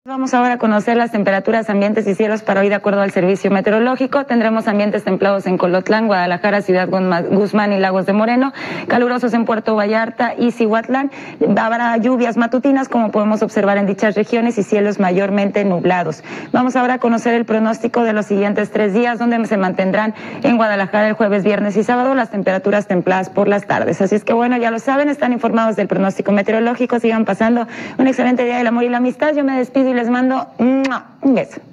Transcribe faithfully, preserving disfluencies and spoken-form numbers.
Vamos ahora a conocer las temperaturas, ambientes y cielos para hoy de acuerdo al servicio meteorológico. Tendremos ambientes templados en Colotlán, Guadalajara, Ciudad Guzmán y Lagos de Moreno, calurosos en Puerto Vallarta y Cihuatlán. Habrá lluvias matutinas como podemos observar en dichas regiones y cielos mayormente nublados. Vamos ahora a conocer el pronóstico de los siguientes tres días, donde se mantendrán en Guadalajara el jueves, viernes y sábado las temperaturas templadas por las tardes. Así es que bueno, ya lo saben, están informados del pronóstico meteorológico. Sigan pasando un excelente día del amor y la amistad. Yo me despido y les mando un beso.